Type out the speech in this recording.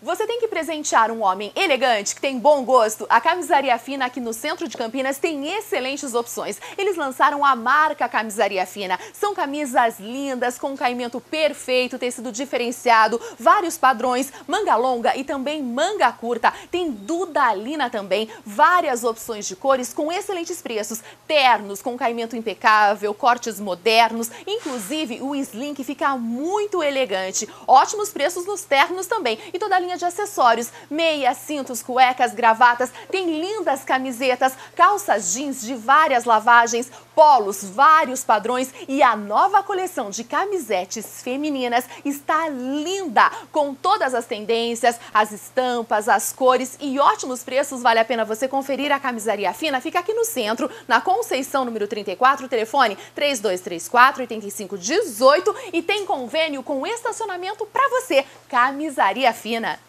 Você tem que presentear um homem elegante, que tem bom gosto? A Camisaria Fina aqui no centro de Campinas tem excelentes opções. Eles lançaram a marca Camisaria Fina. São camisas lindas, com caimento perfeito, tecido diferenciado, vários padrões, manga longa e também manga curta. Tem dudalina também, várias opções de cores com excelentes preços. Ternos com caimento impecável, cortes modernos, inclusive o slim que fica muito elegante. Ótimos preços nos ternos também e toda a linha de acessórios, meias, cintos, cuecas, gravatas, tem lindas camisetas, calças jeans de várias lavagens, polos, vários padrões e a nova coleção de camisetes femininas está linda, com todas as tendências, as estampas, as cores e ótimos preços. Vale a pena você conferir. A Camisaria Fina fica aqui no centro, na Conceição número 34, telefone 3234-8518 e tem convênio com estacionamento para você. Camisaria Fina.